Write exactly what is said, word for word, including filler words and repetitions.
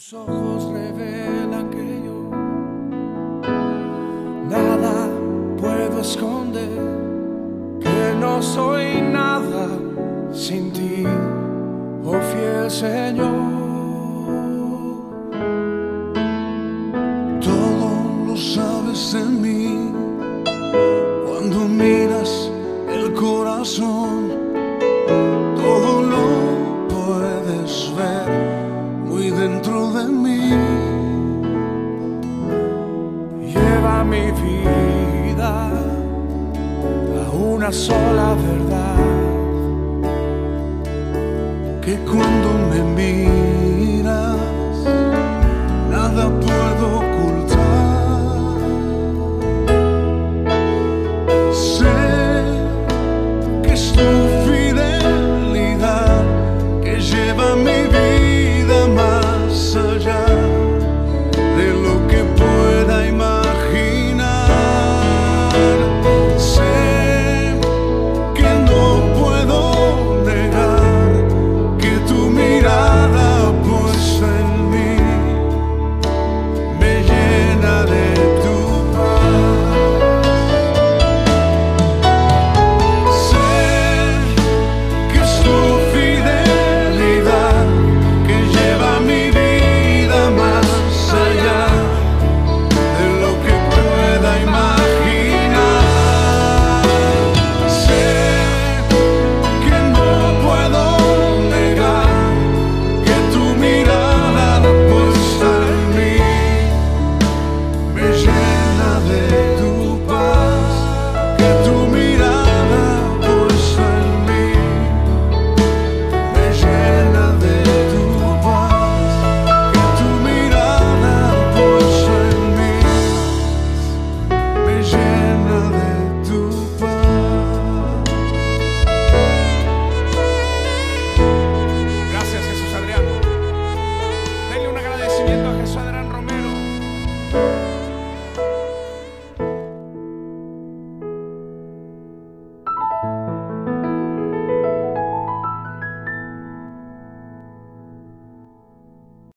Tus ojos revelan que yo nada puedo esconder, que no soy nada sin ti, oh fiel Señor. Todo lo sabes de mí, cuando miras el corazón, todo lo puedes ver muy dentro de mí. Lleva mi vida a una sola verdad.